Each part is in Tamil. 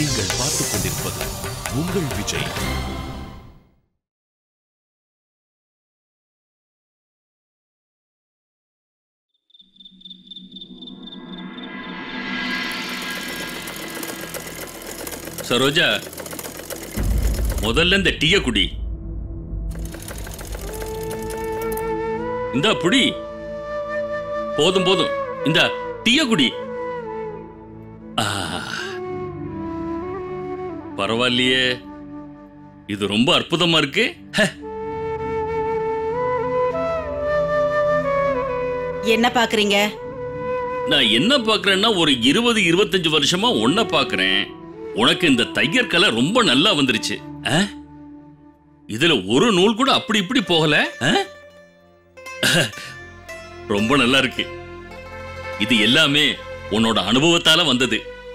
நீங்கள் பார்த்துக் கொண்டிருப்பது உங்கள் விஜய். சரோஜா, முதல்ல இந்த டீய குடி. இந்த புடி போதும் போதும். இந்த டீய குடி. பரவாயில்லையே, இது ரொம்ப அற்புதமா இருக்கு. என்ன பாக்குறீங்க? நான் என்ன பாக்குறேன்னா, ஒரு 20-25 வருஷமா ஒன்ன பாக்குறேன். உனக்கு இந்த தையர் கலை ரொம்ப நல்லா வந்துருச்சு. இதுல ஒரு நூல் கூட அப்படி இப்படி போகல. ரொம்ப நல்லா இருக்கு. இது எல்லாமே உன்னோட அனுபவத்தால வந்தது.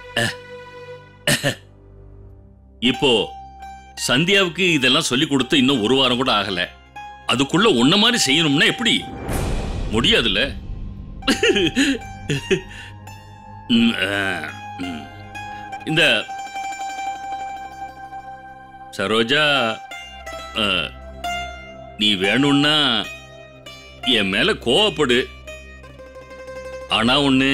இப்போ சந்தியாவுக்கு இதெல்லாம் சொல்லி கொடுத்து இன்னும் ஒரு வாரம் கூட ஆகல. அதுக்குள்ள உன்ன மாதிரி செய்யணும்னா எப்படி? முடியாதுல்ல. இந்த சரோஜா, நீ வேணும்னா என் மேல கோவப்படு. ஆனா ஒண்ணு,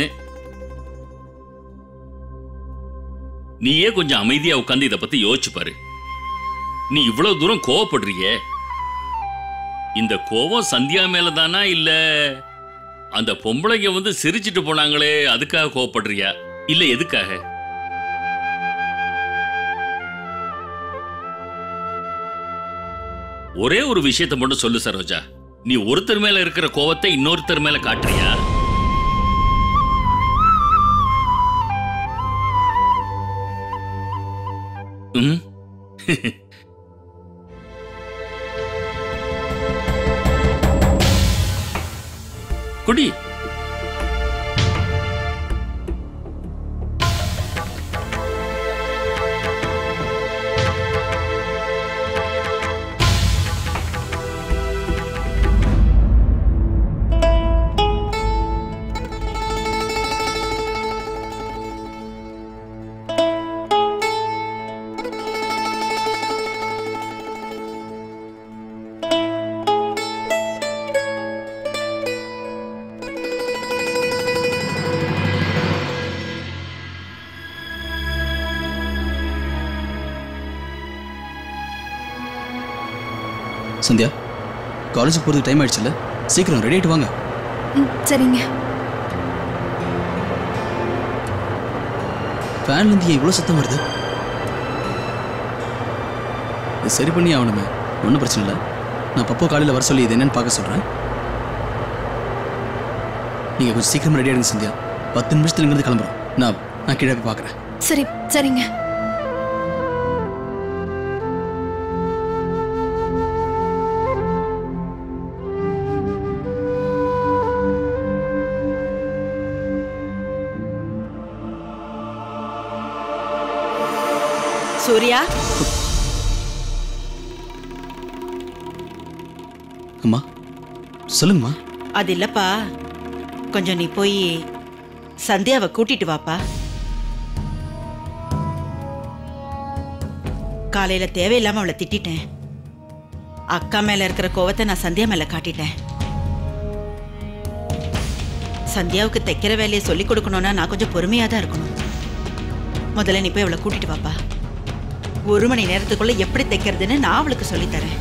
நீயே கொஞ்சம் அமைதியா உட்கார்ந்து இத பத்தி யோசிச்சு பாரு. நீ இவ்வளவு தூரம் கோவப்படுறிய, இந்த கோவம் சந்தியா மேலதானா இல்ல அந்த பொம்பளைங்க வந்து சிரிச்சிட்டு போனாங்களே அதுக்காக கோவப்படுறியா, இல்ல எதுக்காக? ஒரே ஒரு விஷயத்தை மட்டும் சொல்லு சரோஜா, நீ ஒருத்தர் மேல இருக்கிற கோவத்தை இன்னொருத்தர் மேல காட்டுறியா? குடி. சந்தியா, காலேஜுக்கு போகிறதுக்கு டைம் ஆயிடுச்சுல்ல, சீக்கிரம் ரெடி ஆகிட்டு வாங்க. சரிங்க. ஃபேன்லேருந்து இவ்வளோ சத்தம் வருது. இது சரி பண்ணி ஆகணுமே. ஒன்றும் பிரச்சனை இல்லை. நான் பப்போ காலையில் வர சொல்லி இது என்னன்னு பார்க்க சொல்கிறேன். நீங்கள் கொஞ்சம் சீக்கிரம் ரெடி ஆகிடுங்க சந்தியா. 10 நிமிஷத்துல இங்கிருந்து கிளம்புறோம். நான் கீழே போய் பார்க்குறேன். சரி, சரிங்க. சூர்யா, அம்மா சொல்லுங்கம்மா. அது இல்லப்பா, கொஞ்சம் நீ போய் சந்தியாவை கூட்டிட்டு வாப்பா. காலையில தேவையில்லாம அவளை திட்டிட்டேன். அக்கா மேல இருக்கிற கோவத்தை நான் சந்தியா மேல காட்டிட்டேன். சந்தியாவுக்கு தைக்கிற வேலையை சொல்லி கொடுக்கணும்னா நான் கொஞ்சம் பொறுமையா தான் இருக்கணும். முதல்ல நீ போய் அவளை கூட்டிட்டு வாப்பா. 1 மணி நேரத்துக்குள்ள எப்படி தைக்கிறதுன்னு நான் அவளுக்கு சொல்லித்தரேன்.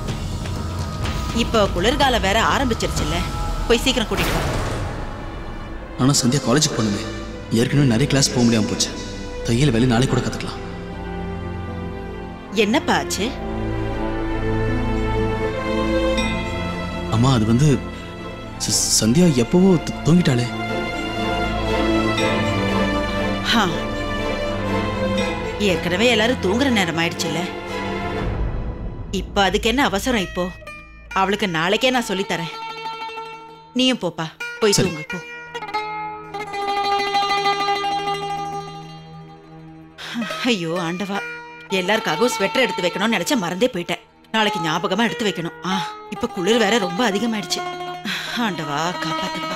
இப்போ குளிர்காலம் வேற ஆரம்பிச்சிருச்சுல்ல, போய் சீக்கிரம் கூட்டிட்டு வா. ஆனால் சந்தியா காலேஜுக்கு போகணுமே. ஏற்கனவே நிறைய கிளாஸ் போக முடியாமல் போச்சு. தையல் வேலை நாளைக்கு கூட கற்றுக்கலாம். என்னப்பா ஆச்சு? அம்மா, அது வந்து சந்தியா எப்பவோ தூங்கிட்டாளே. ஏற்கனவே எல்லாரும் தூங்குற நேரம் ஆயிடுச்சுல்ல. இப்ப அதுக்கு என்ன அவசரம்? இப்போ அவளுக்கு நாளைக்கே நான் சொல்லி தரேன். நீயும் போப்பா, போய் தூங்கு போ. ஐயோ ஆண்டவா, எல்லாருக்காகவும் ஸ்வெட்டர் எடுத்து வைக்கணும்னு நினைச்ச மறந்தே போயிட்டேன். நாளைக்கு ஞாபகமா எடுத்து வைக்கணும். இப்ப குளிர் வேற ரொம்ப அதிகமாயிடுச்சு. ஆண்டவா காப்பாத்துப்பா.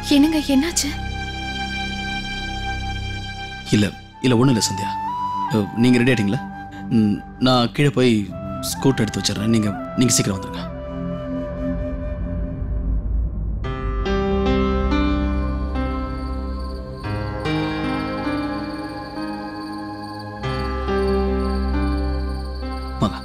என்னங்க என்னாச்சு? இல்லை இல்லை ஒன்றும் இல்லை சந்தியா. நீங்கள் ரெடி ஆகிட்டீங்களா? நான் கீழே போய் ஸ்கூட்டர் எடுத்து வச்சிடுறேன். நீங்கள் சீக்கிரம் வந்துடுங்க. வாங்க.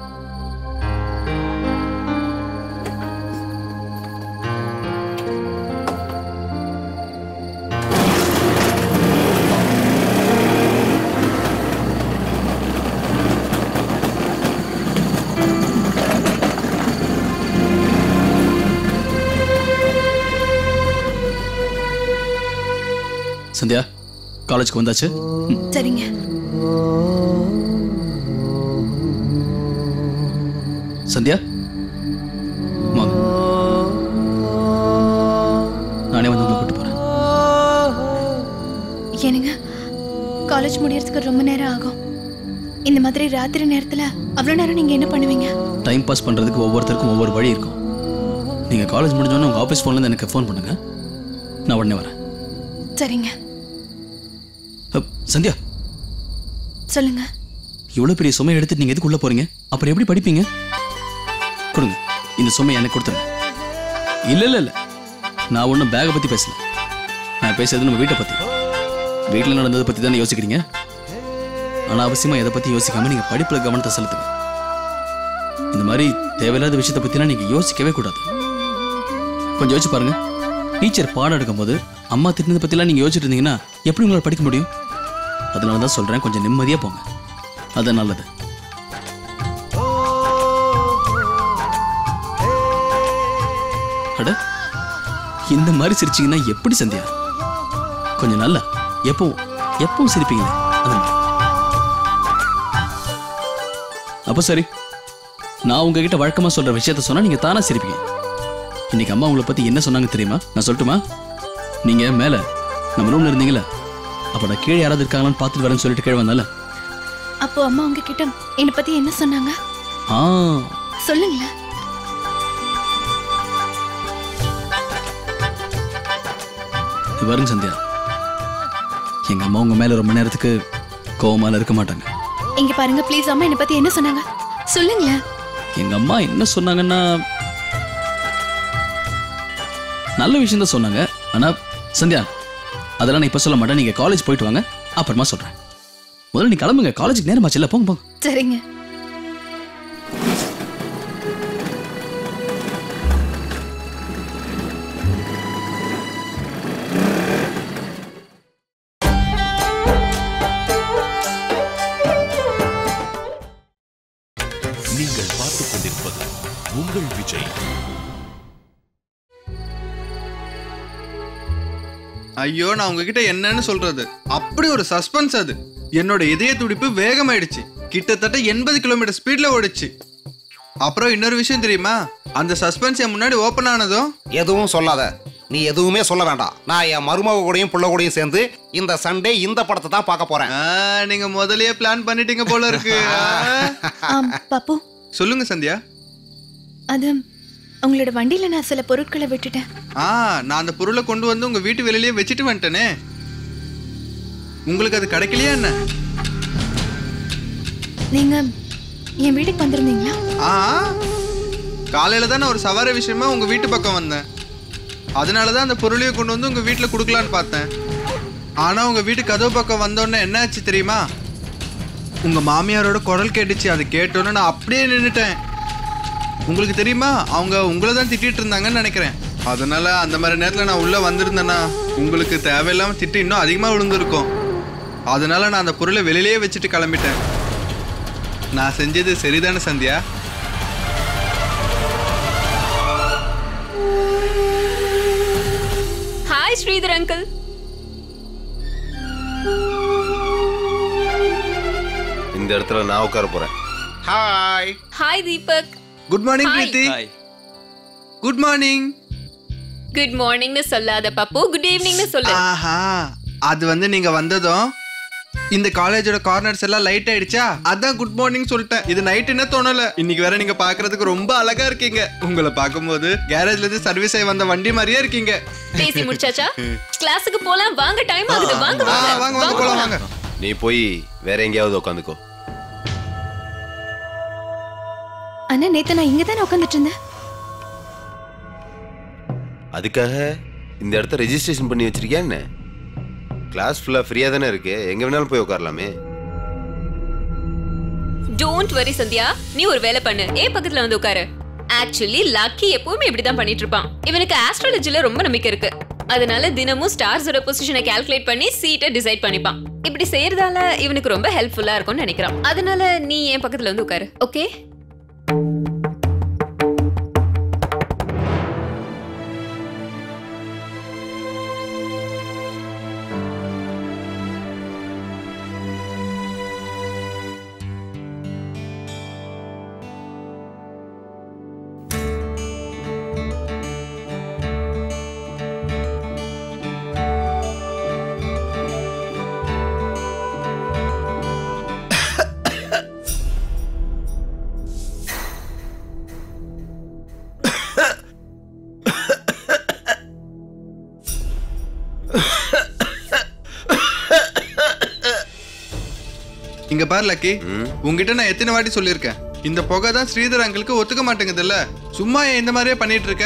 சந்தியா, காலேஜுக்கு வந்தாச்சு. சரிங்க. சந்தியா வாங்க, நானே வந்து உங்களை கூட்டு போறேன். ஏனுங்க, காலேஜ் முடியறதுக்கு ரொம்ப நேரம் ஆகும். இந்த மாதிரி ராத்திரி நேரத்துல அவ்வளவு நேரம் நீங்க என்ன பண்ணுவீங்க? டைம் பாஸ் பண்றதுக்கு ஒவ்வொருத்தருக்கும் ஒவ்வொரு வழி இருக்கும். நீங்க காலேஜ் முடிஞ்சோன்னு உங்க ஆஃபீஸ் ஃபோன்ல இருந்து எனக்கு ஃபோன் பண்ணுங்க, நான் உடனே வரேன். சரிங்க. சந்தியா சொல்லுங்க. இவ்வளவு பெரிய சுமையை எடுத்துட்டு நீங்க எதுக்கு உள்ள போறீங்க? அப்புறம் எப்படி படிப்பீங்க? கொடுங்க, இந்த சுமையை எனக்கு கொடுத்துருங்க. இல்ல இல்ல இல்ல, நான் ஒன்றும் பேகை பத்தி பேசல. நான் பேசுறது நம்ம வீட்டை பத்தி, வீட்டில் நடந்ததை பத்தி தானே யோசிக்கிறீங்க. ஆனா அவசியமா எதை பத்தி யோசிக்காம நீங்க படிப்புல கவனத்தை செலுத்துங்க. இந்த மாதிரி தேவையில்லாத விஷயத்தை பத்திலாம் நீங்க யோசிக்கவே கூடாது. கொஞ்சம் யோசிச்சு பாருங்க. டீச்சர் பாடம் எடுக்கும் போது அம்மா திட்டினதை பத்திலாம் நீங்க யோசிச்சுட்டு இருந்தீங்கன்னா எப்படி உங்களால் படிக்க முடியும்? அதனால தான் சொல்றேன், கொஞ்சம் நிம்மதியா போங்க, அது நல்லது. அட, இந்த மாதிரி சிரிச்சீங்கன்னா எப்படி சந்தியா? கொஞ்சம் நல்ல எப்பவும் சிரிப்பீங்களே, அது மாதிரி. அப்போ சரி, நான் உங்ககிட்ட வழக்கமா சொல்ற விஷயத்த சொன்னா நீங்க தானா சிரிப்பீங்க. இன்னைக்கு அம்மா உங்களை பத்தி என்ன சொன்னாங்க தெரியுமா? நான் சொல்லட்டுமா? நீங்க மேல நம்ம ரூம்ல இருந்தீங்களா, அப்ப நான் கீழே யாராவது இருக்காங்களான்னு பார்த்துட்டு வரேன்னு சொல்லிட்டு கீழே வந்தால, அப்போ அம்மா உங்ககிட்ட என்னை பத்தி என்ன சொன்னாங்க? சொல்லுங்களேன். வருங்க சந்தியா, எங்க அம்மா உங்க மேல ரொம்ப நேரத்துக்கு கோவமால இருக்க மாட்டாங்க. இங்க பாருங்க ப்ளீஸ், அம்மா என்னை பத்தி என்ன சொன்னாங்க சொல்லுங்களேன். எங்க அம்மா என்ன சொன்னாங்கன்னா நல்ல விஷயம் தான் சொன்னாங்க. ஆனா சந்தியா, அதெல்லாம் நான் இப்ப சொல்ல மாட்டேன். நீங்க காலேஜ் போயிட்டு வாங்க, அப்புறமா சொல்றேன். முதல்ல நீ கிளம்புங்க, காலேஜுக்கு நேரமாச்சு இல்ல, போங்க போங்க. சரிங்க. நீங்கள் பார்த்துக் கொண்டிருப்பது உங்கள் விஜய். ஐயோ, நான் உங்ககிட்ட என்னன்னு சொல்றது, அப்படி ஒரு சஸ்பென்ஸ். அது என்னோட இதய துடிப்பு வேகமாயிடுச்சு, கிட்டத்தட்ட 80 கிலோமீட்டர் ஸ்பீட்ல ஓடிச்சு. அப்புறம் இன்னொரு விஷயம் தெரியுமா, அந்த சஸ்பென்ஸ் என் முன்னாடி ஓபன் ஆனதும் எதுவும் சொல்லாத, நீ எதுவுமே சொல்ல வேண்டாம். நான் என் மருமக கூடயும் புள்ள கூடயும் சேர்ந்து இந்த சண்டே இந்த படத்தை தான் பார்க்க போறேன். நீங்க முதல்லயே பிளான் பண்ணிட்டீங்க போல இருக்கு. பாப்பு, சொல்லுங்க சந்தியா. அது உங்களோட வண்டியில நான் சில பொருட்களை விட்டுட்டேன். நான் அந்த பொருளை கொண்டு வந்து உங்க வீட்டு வெளியிலேயே வச்சுட்டு வந்துட்டேனே. உங்களுக்கு அது கிடைக்கலையா என்ன? நீங்க என் வீட்டுக்கு வந்திருந்தீங்களா? காலையில தான் நான் ஒரு சவாரி விஷயமா உங்க வீட்டு பக்கம் வந்தேன். அதனாலதான் அந்த பொருளையை கொண்டு வந்து உங்க வீட்டுல கொடுக்கலான்னு பார்த்தேன். ஆனா உங்க வீட்டு கதவு பக்கம் வந்தோடனே என்ன ஆச்சு தெரியுமா? உங்க மாமியாரோட குரல் கேட்டுச்சு. அது கேட்டோன்னு நான் அப்படியே நின்றுட்டேன். உங்களுக்கு தெரியுமா, அவங்க உங்களை தான் திட்டிட்டு இருந்தாங்கன்னு நினைக்கிறேன். அதனால அந்த மாதிரி நேரத்தில் நான் உள்ள வந்திருந்தேன்னா உங்களுக்கு தேவையில்லாம திட்டு இன்னும் அதிகமாக விழுந்திருக்கும். அதனால நான் அந்த பொருளை வெளியிலேயே வச்சுட்டு கிளம்பிட்டேன். நான் செஞ்சது சரிதானே சந்தியா? Hi Sridhar uncle. இந்த இடத்துல நான் உட்கார போறேன். Hi. Hi Deepak. Good morning Preethi. Good morning. Good மார்னிங்னு சொல்லாத பப்பு, குட் ஈவினிங்னு சொல்லு. அது வந்து நீங்க வந்ததும் இந்த காலேஜோட கார்னர்ஸ் எல்லாம் லைட் ஆயிடுச்சா, அதான் குட் மார்னிங் சொல்லிட்டேன். இது நைட் என்ன தோணல. இன்னைக்கு வேற நீங்க பாக்குறதுக்கு ரொம்ப அழகா இருக்கீங்க. உங்களை பார்க்கும்போது கேரேஜ்ல இருந்து சர்வீஸ் ஆகி வந்த வண்டி மாதிரியே இருக்கீங்க. பேசி முடிச்சாச்சா? கிளாஸுக்கு போலாம் வாங்க, டைம் ஆகுது. வாங்க வாங்க வாங்க போலாம் வாங்க. நீ போய் வேற எங்கேயாவது உட்காந்துக்கோ. அண்ணா நேத்து நான் இங்க தானே உட்காந்துட்டு இருந்தேன். அதுக்காக இந்த இடத்த ரெஜிஸ்ட்ரேஷன் பண்ணி வச்சிருக்கியா என்ன? கிளாஸ் ஃபுல்லா ஃப்ரீயா தானே இருக்கு, எங்க வேணாலும் போய் உட்காரலாமே. டோன்ட் வரி சந்தியா, நீ ஒரு வேலை பண்ணு, பக்கத்துல வந்து உட்காரு. ஆக்சுவலி லக்கி எப்பவுமே இப்படிதான் பண்ணிட்டு இருப்பான். இவனுக்கு ஆஸ்ட்ராலஜில ரொம்ப நம்பிக்கை இருக்கு. அதனால தினமும் ஸ்டார்ஸோட பொசிஷனை கால்குலேட் பண்ணி சீட்டை டிசைட் பண்ணிப்பான். இப்படி செய்யறதால இவனுக்கு ரொம்ப ஹெல்ப்ஃபுல்லா இருக்கும்னு நினைக்கிறான். அதனால நீ என் பக்கத்துல வந்து உட்காரு, ஓகே? இங்க பாரு லக்கி, உங்ககிட்ட நான் எத்தனை வாட்டி சொல்லியிருக்கேன், இந்த புகை தான் ஸ்ரீதர் அங்கிளுக்கு ஒத்துக்க மாட்டேங்குது இல்ல. சும்மா இந்த மாதிரியே பண்ணிட்டு இருக்க.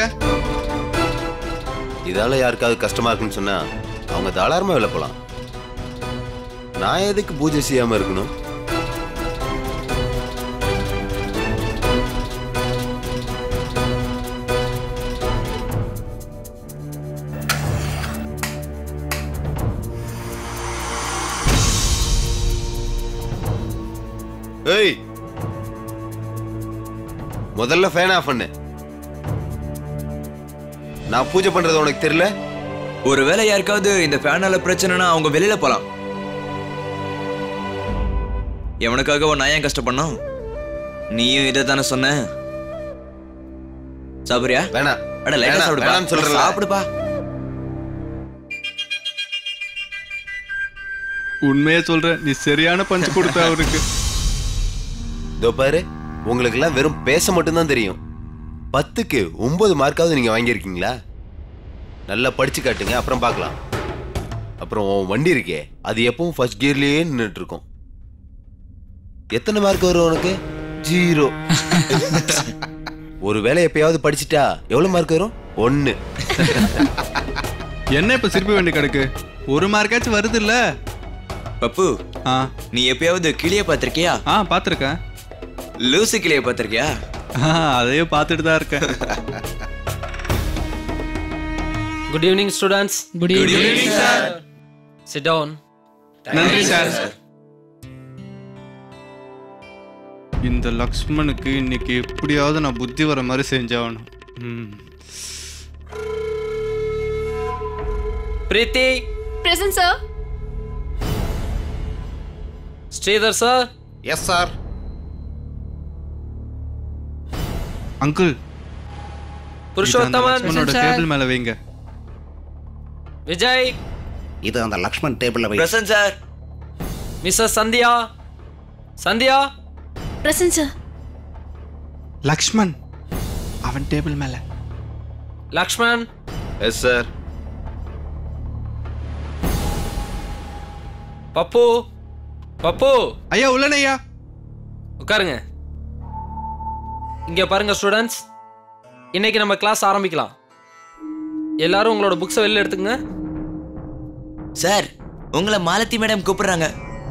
இதால யாருக்காவது கஷ்டமா இருக்குன்னு சொன்னா அவங்க தாராளமா வெளில போலாம். நான் எதுக்கு பூஜை செய்யாம இருக்கணும்? ஏய், முதல்ல ஃபேன் ஆஃப் பண்ணு. நான் பூஜை பண்றது உனக்கு தெரியல? ஒருவேளை யாருக்காவது இந்த ஃபேனால பிரச்சனைனா அவங்க வெளியில போலாம். எவனுக்காக நான் ஏன் கஷ்டப்படணும்? நீயும் இதை தானே சொன்ன. சாப்பிடுறியா? வேணாம். அட லைட்டா சாப்பிடுப்பா. வேணாம்னு சொல்றேன். சாப்பிடுப்பா. உண்மையே சொல்றேன், நீ சரியான பஞ்சு கொடுத்த அவருக்கு. இதோ பாரு, உங்களுக்கு எல்லாம் வெறும் பேச மட்டும்தான் தெரியும். 10க்கு 9 மார்க்காவது நீங்க வாங்கியிருக்கீங்களா? நல்லா படிச்சு காட்டுங்க, அப்புறம் பார்க்கலாம். அப்புறம் உன் வண்டி இருக்கே, அது எப்பவும் ஃபர்ஸ்ட் கியர்லயே நின்றுட்டு இருக்கும். எத்தனை மார்க் வரும் உனக்கு? 0. ஒரு வேலை எப்பயாவது படிச்சுட்டா எவ்வளவு மார்க் வரும்? 1. என்ன இப்ப சிரிப்பு வேண்டி கிடக்கு? 1 மார்க்காச்சும் வருது இல்ல? பப்பு, நீ எப்பயாவது கிளிய பாத்திருக்கியா? பாத்திருக்கேன். லூசு கிளிய பாத்திருக்கியா? அதையும் பார்த்துட்டு தான் இருக்கேன். Good evening, students. Good evening, sir. Sit down. நன்றி சார். இந்த லக்ஷ்மனுக்கு இன்னைக்கு எப்படியாவது நான் புத்தி வர மாதிரி செஞ்சாகணும். Preeti. Present, sir. Sridhar, sir. Yes, sir. Uncle, Purushothaman. லக்ஷ்மனோட டேபிள் மேல வைங்க. Vijay. இது அந்த லக்ஷ்மன் டேபிள்ல வை. Present sir. Mrs. Sandhiya. Sandhiya. Present sir. Lakshman அவன் டேபிள் மேல. Lakshman. Yes, sir. Pappu. Pappu. ஐயா உள்ளனே ஐயா. உட்காருங்க. இங்க பாருங்க ஸ்டூடெண்ட்ஸ், இன்னைக்கு நம்ம கிளாஸ் ஆரம்பிக்கலாம். எல்லாரும் உங்களோட புக்ஸை வெளில எடுத்துங்க. சார், உங்களை மாலதி மேடம் கூப்பிடுறாங்க.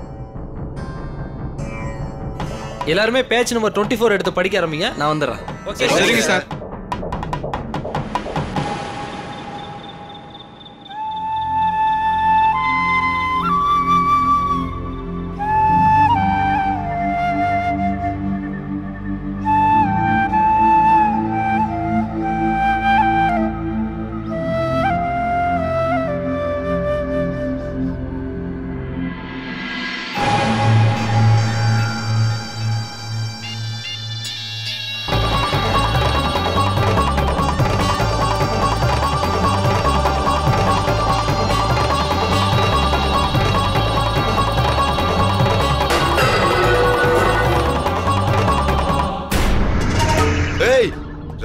எல்லாருமே பேஜ் நம்பர் 24 எடுத்து படிக்க ஆரம்பிங்க. நான் வந்துடுறேன். ஓகே, சரிங்க சார்.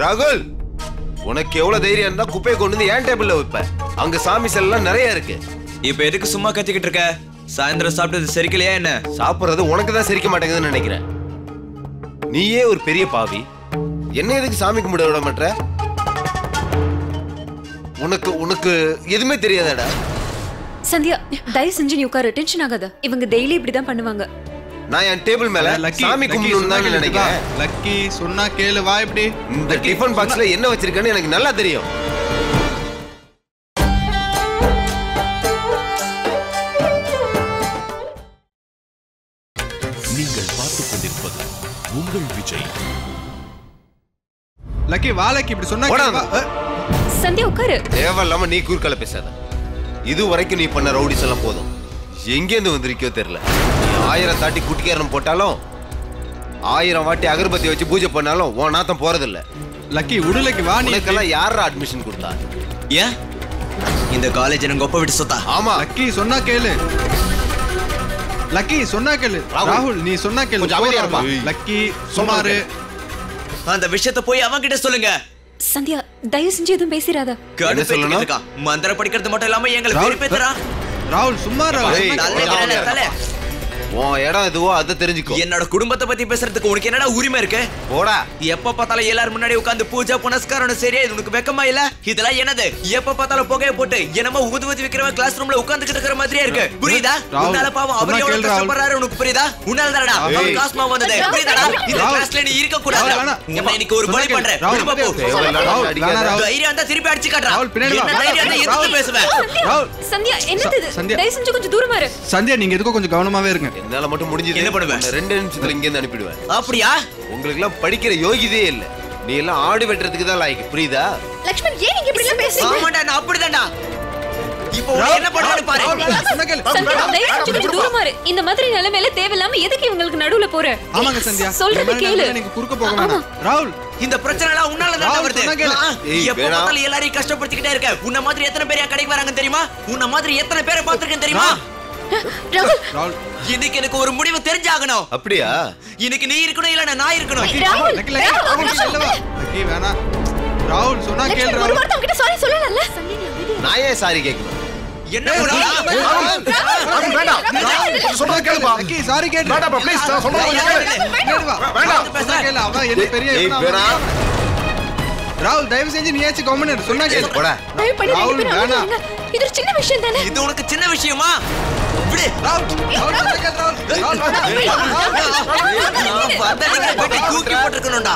ராகுல், உனக்கு எவ்வளவு தைரியம் இருந்தா குப்பையை கொண்டு வந்து ஏன் டேபிள்ல வைப்ப? அங்க சாமி செல்லாம் நிறைய இருக்கு. இப்ப எதுக்கு சும்மா கத்திக்கிட்டு இருக்க? சாயந்தரம் சாப்பிட்டது சரிக்கலையா என்ன? சாப்பிடுறது உனக்கு தான் சரிக்க மாட்டேங்குதுன்னு நினைக்கிறேன். நீயே ஒரு பெரிய பாவி, என்ன எதுக்கு சாமி கும்பிட விட மாட்டற? உனக்கு உனக்கு எதுவுமே தெரியாதடா. சந்தியா, தயவு செஞ்சு நீ உட்காரு, டென்ஷன் ஆகாத. இவங்க டெய்லி இப்படிதான் பண்ணுவாங்க. நான் என் டேபிள் மேல சாமி கும்பிடணும்னு தான் நினைக்கிறேன். லக்கி சொன்னா கேளு, வா. இப்படி இந்த டிஃபன் பாக்ஸ்ல என்ன வச்சிருக்கேன்னு எனக்கு நல்லா தெரியும். நீங்கள் பார்த்துக் கொண்டிருப்பது உங்கள் விஜய். லக்கி வா. லக்கி இப்படி சொன்னா சந்தியா உட்காரு. தேவையில்லாம நீ குறுக்கால பேசாத. இது வரைக்கும் நீ பண்ண ரவுடிஸ் எல்லாம் போதும். எங்கேருந்து வந்திருக்கோ தெரியல. 1000 தாட்டி குட்டிக்காரன் போட்டாலும் 1000 வாட்டி அகர்பத்தி வச்சு பூஜை பண்ணாலும் உன் நாத்தம் போறதில்ல. லக்கி உடலைக்கு வா. நீக்கெல்லாம் யாரா அட்மிஷன் கொடுத்தா? ஏன் இந்த காலேஜ் எனக்கு ஒப்ப விட்டு சொத்தா? ஆமா. லக்கி சொன்னா கேளு. லக்கி சொன்னா கேளு. ராகுல் நீ சொன்னா கேளு. கொஞ்சம் அமைதியா இருப்பா. லக்கி சொன்னாரு. அந்த விஷயத்தை போய் அவன் கிட்ட சொல்லுங்க. சந்தியா, தயவு செஞ்சு எதுவும் பேசிராத. என்ன சொல்லணும்? மந்திர படிக்கிறது மட்டும் இல்லாம எங்களை பேர் பேத்துறா. ராகுல் சும்மா தலை. உன் இடம் எதுவோ அதை தெரிஞ்சுக்கோ. என்னோட குடும்பத்தை பத்தி பேசுறதுக்கு உனக்கு என்னடா உரிமை இருக்கு? போடா. எப்ப பார்த்தாலும் எல்லாரும் முன்னாடி உட்கார்ந்து பூஜை புனஸ்காரம் சரியா? இது உனக்கு வெக்கமா இல்ல? இதெல்லாம் என்னது? எப்ப பார்த்தாலும் புகையை போட்டு என்னமோ ஊதுவத்தி விக்கிறவன் கிளாஸ் ரூம்ல உட்கார்ந்துகிட்டு இருக்கிற மாதிரியே இருக்கு. புரியுதா? உன்னால பாவம் அவர் எவ்வளவு கஷ்டப்படுறாரு உனக்கு புரியுதா? உன்னால தானடா அவன் காஸ்மா வந்தது. புரியுதாடா? இந்த கிளாஸ்ல நீ இருக்க கூடாது. நான் இன்னைக்கு ஒரு பலி பண்றேன். தைரியம் இருந்தா திருப்பி அடிச்சு காட்டுறா. என்ன தைரியம் இருந்தா எதுக்கு பேசுவேன்? சந்தியா, என்னது இது? தயவு செஞ்சு கொஞ்சம் தூரமா இரு. சந்தியா, நீங்க எதுக்கும் கொஞ்சம் கவனமாவே இருங்க. என்னால மட்டும் முடிஞ்சது. என்ன பண்ணுவேன்? 2 நிமிஷத்துல இங்க இருந்து அனுப்பிடுவேன். அப்படியா? உங்களுக்கு எல்லாம் படிக்கிற யோகியதே இல்ல. நீ எல்லாம் ஆடு வெட்டுறதுக்கு தான் லாய்க்கு. புரியுதா? லக்ஷ்மன், ஏன் நீங்க இப்படி எல்லாம் பேசுறீங்க? ஆமாடா, நான் அப்படிதான்டா. இப்போ என்ன பண்ணுவான்னு பாரு. சந்தியா, தயவு செஞ்சு கொஞ்சம் தூரமா இரு. இந்த மாதிரி நிலைமையில தேவையில்லாம எதுக்கு இவங்களுக்கு நடுவுல போற? ஆமாங்க சந்தியா, சொல்றது கேளு. நீங்க குறுக்க போக வேண்டாம். ராகுல், இந்த பிரச்சனை எல்லாம் உன்னால தான் வருது. எப்ப பார்த்தாலும் எல்லாரையும் கஷ்டப்படுத்திக்கிட்டே இருக்க. உன்ன மாதிரி எத்தனை பேர் கடைக்கு வராங்க தெரியுமா? உன்ன மாதிரி எத்தனை பேரை பார்த்திருக்கேன் தெரியுமா? ராகுல், இன்னைக்கு எனக்கு ஒரு முடிவு தெரிஞ்சாகணும். அப்படியா? இன்னைக்கு நீ இருக்கணும், இல்ல நான் இருக்கணும். லக்கி வேணா. ராகுல் சொன்னா கேளு. ஒரு வார்த்தை உன்கிட்ட சாரி சொல்லலல்ல? நான் ஏன் சாரி கேட்கணும்? என்ன சொன்னா கேளுப்பா. லக்கி சாரி கேளு. வேண்டாம் ப்ளீஸ், நான் சொல்றேன் கேளு. வேண்டாம் கேளு. அவன் என்ன பெரிய ராகுல், தயவு செஞ்சு நீயாச்சும் கவர்மெண்ட் சொன்னா கேளு. போடா. தயவு பண்ணி ராகுல் வேணா. இது ஒரு சின்ன விஷயம் தானே. இது உனக்கு சின்ன விஷயமா? விடு. தூக்கி போட்டுக்கணும்டா.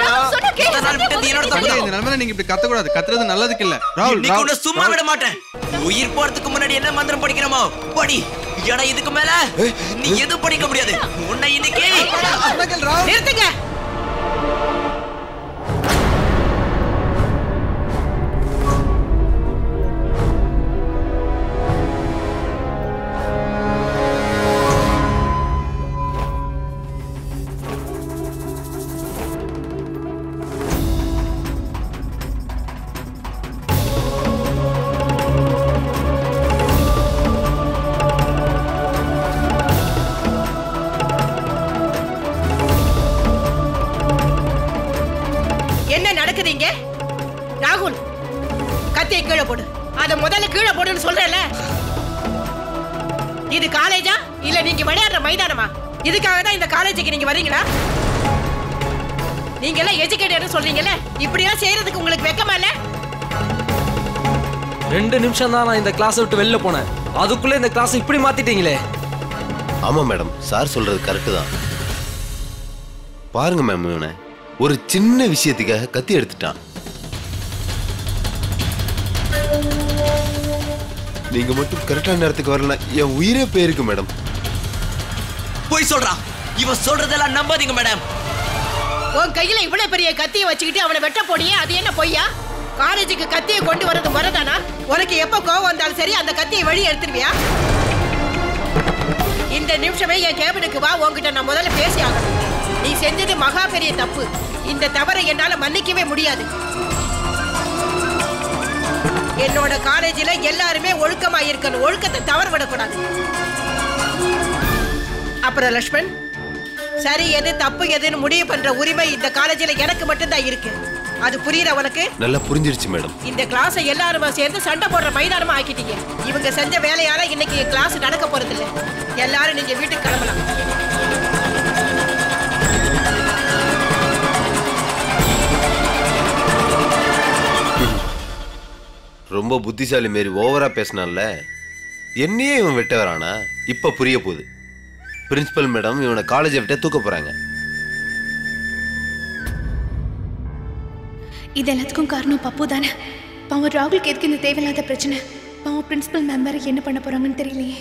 இந்த நிலைமையில நீங்க இப்படி கத்த கூடாது. கத்துறது நல்லதுக்கு இல்ல. ராகுல், சும்மா விட மாட்டேன். உயிர் போறதுக்கு முன்னாடி என்ன மந்திரம் படிக்கிறோமோ படி. ஏன்னா இதுக்கு மேல நீ எதுவும் படிக்க முடியாது. உன்னை இன்னைக்கு நிறுத்துங்க. ராகுல், கத்தியை கீழே போடு. அத முதல்ல கீழே போடுன்னு சொல்றேன்ல. இது காலேஜா இல்ல நீங்க விளையாடுற மைதானமா? இதுக்காக தான் இந்த காலேஜுக்கு நீங்க வரீங்களா? நீங்க எல்லாம் எஜுகேட்டட் சொல்றீங்கல்ல, இப்படியா செய்யறதுக்கு உங்களுக்கு வெக்கமா இல்ல? 2 நிமிஷம் தான் நான் இந்த கிளாஸ் விட்டு வெளில போனேன். அதுக்குள்ள இந்த கிளாஸ் இப்படி மாத்திட்டீங்களே. ஆமா மேடம், சார் சொல்றது கரெக்ட் தான். பாருங்க மேம், இவனை ஒரு சின்ன விஷயத்துக்காக கத்தி எடுத்துட்டான். நீங்க மட்டும் கரெக்டான நேரத்துக்கு வரல, என் உயிரே போயிருக்கு மேடம். போய் சொல்றான். இவன் சொல்றதெல்லாம் நம்பாதீங்க மேடம். உன் கையில இவ்வளவு பெரிய கத்தியை வச்சுக்கிட்டு அவனை வெட்ட போடியே, அது என்ன பொய்யா? காலேஜுக்கு கத்தியை கொண்டு வரது முறைதானா? உனக்கு எப்ப கோவம் வந்தாலும் சரி அந்த கத்தியை வழி எடுத்துருவியா? இந்த நிமிஷமே என் கேபினுக்கு வா. உன்கிட்ட நான் முதல்ல பேசி ஆகணும். நீ செஞ்சது மகா பெரிய தப்பு. இந்த தவறை என்னால மன்னிக்கவே முடியாது. என்னோட காலேஜில் எல்லாருமே ஒழுக்கமா இருக்கணும். ஒழுக்கத்தை தவற விடக்கூடாது. அப்புறம் லக்ஷ்மன், சரி எது தப்பு எதுன்னு முடிவு பண்ற உரிமை இந்த காலேஜில் எனக்கு மட்டும்தான் இருக்கு. அது புரியற உனக்கு? நல்லா புரிஞ்சிருச்சு மேடம். இந்த கிளாஸை எல்லாருமா சேர்ந்து சண்டை போடுற மைதானமா ஆக்கிட்டீங்க. இவங்க செஞ்ச வேலையால இன்னைக்கு கிளாஸ் நடக்க போறது இல்ல. எல்லாரும் நீங்க வீட்டுக்கு கிளம்பலாம். ரொம்ப புத்திசாலி மாரி ஓவரா பேசினான்ல, என்னையே இவன் வெட்ட வரானா? இப்ப புரிய போகுது. பிரின்சிபல் மேடம் இவனை காலேஜை விட்டு தூக்க போறாங்க. இது எல்லாத்துக்கும் காரணம் பப்பு தானே. பாவம் ராகுலுக்கு எதுக்கு இந்த தேவையில்லாத பிரச்சனை? பாவம் பிரின்சிபல் மேம் வேற என்ன பண்ண போறாங்கன்னு தெரியலையே.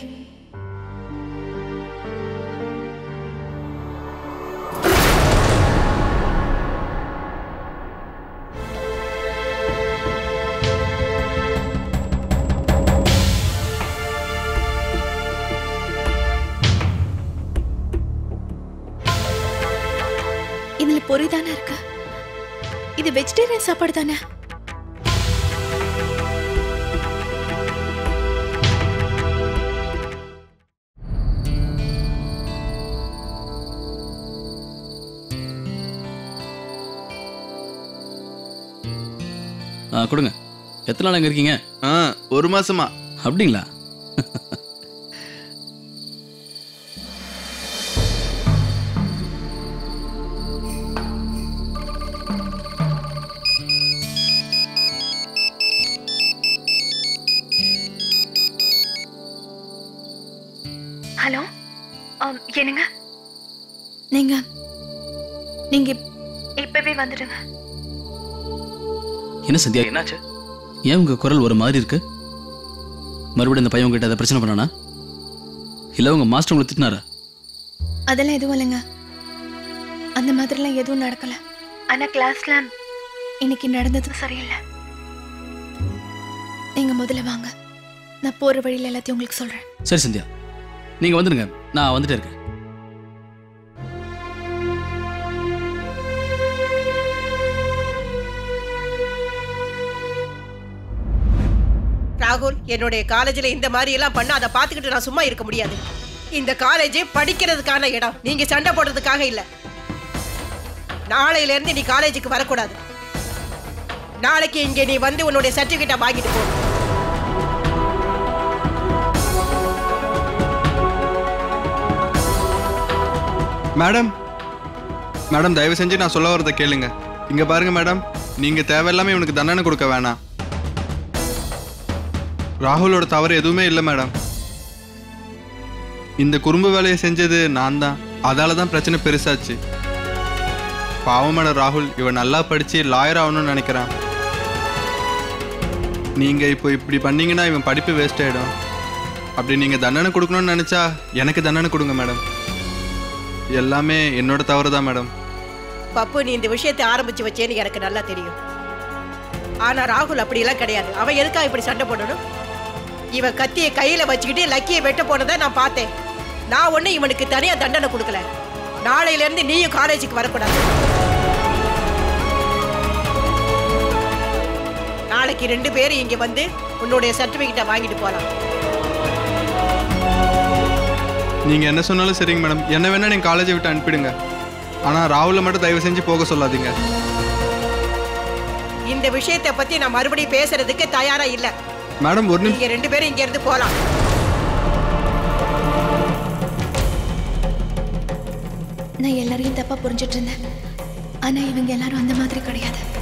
இதுல பொரி தானே இருக்கு. இது வெஜிடேரியன் சாப்பாடு தானே. கொடுங்க. எத்தனை நாள் அங்க இருக்கீங்க? 1 மாசமா. அப்படிங்களா? ஹலோ, என்னங்க? நீங்க நீங்க இப்பவே வந்துடுங்க. என்ன சந்தியா, என்னாச்சு? ஏன் உங்க குரல் ஒரு மாதிரி இருக்கு? மறுபடியும் இந்த பையன் உங்ககிட்ட அதை பிரச்சனை பண்ணானா? இல்ல உங்க மாஸ்டர் உங்களை திட்டினாரா? அதெல்லாம் எதுவும் இல்லைங்க. அந்த மாதிரிலாம் எதுவும் நடக்கல. ஆனா கிளாஸ்ல இன்னைக்கு நடந்தது சரியில்லை. நீங்க முதல்ல வாங்க, நான் போற வழியில எல்லாத்தையும் உங்களுக்கு சொல்றேன். சரி சந்தியா, நீங்க வந்துடுங்க, நான் வந்துட்டே இருக்கேன். ராகுல், என்னுடைய காலேஜ்ல இந்த மாதிரி எல்லாம் பண்ண அதை பார்த்துக்கிட்டு நான் சும்மா இருக்க முடியாது. இந்த காலேஜ் படிக்கிறதுக்கான இடம், நீங்க சண்டை போடுறதுக்காக இல்ல. நாளையில இருந்து நீ காலேஜுக்கு வரக்கூடாது. நாளைக்கு இங்க நீ வந்து உன்னுடைய சர்டிபிகேட்டை வாங்கிட்டு போ. மேடம் மேடம் தயவு செஞ்சு நான் சொல்ல வரதை கேளுங்க. இங்க பாருங்க மேடம், நீங்க தேவையில்லாம இவனுக்கு தண்டனை கொடுக்க வேணாம். ராகுலோட தவறு எதுவுமே இல்லை மேடம். இந்த குறும்பு வேலையை செஞ்சது நான் தான். அதால தான் பிரச்சனை பெருசாச்சு. பாவம் மேடம் ராகுல், இவன் நல்லா படிச்சு லாயர் ஆகணும்னு நினைக்கிறான். நீங்க இப்போ இப்படி பண்ணீங்கன்னா இவன் படிப்பு வேஸ்ட் ஆயிடும். அப்படி நீங்க தண்டனை கொடுக்கணும்னு நினைச்சா எனக்கு தண்டனை கொடுங்க மேடம். எல்லாமே என்னோட தவறு தான் மேடம். பப்பு, நீ இந்த விஷயத்தை ஆரம்பிச்சு வச்சேன்னு எனக்கு நல்லா தெரியும். ஆனா ராகுல் அப்படியெல்லாம் கிடையாது. அவன் எதுக்கா இப்படி சண்டை போடணும்? இவன் கத்தியை கையில வச்சுக்கிட்டு லக்கியை வெட்ட போனதை நான் பார்த்தேன். நான் ஒண்ணு இவனுக்கு தனியா தண்டனை கொடுக்கல. நாளையில இருந்து நீயும் காலேஜுக்கு வரக்கூடாது. நாளைக்கு 2 பேரும் இங்க வந்து உன்னுடைய சர்டிபிகேட்டை வாங்கிட்டு போலாம். நீங்க என்ன சொன்னாலும் சரிங்க மேடம். என்ன வேணா நீங்க காலேஜை விட்டு அனுப்பிடுங்க. ஆனா ராகுல மட்டும் தயவு செஞ்சு போக சொல்லாதீங்க. இந்த விஷயத்தை பத்தி நான் மறுபடியும் பேசுறதுக்கு தயாரா இல்ல மேடம். ஒரு நீங்க 2 பேரும் இங்க இருந்து போலாம். நான் எல்லாரையும் தப்பா புரிஞ்சிட்டு இருந்தேன். ஆனா இவங்க எல்லாரும் அந்த மாதிரி கிடையாது.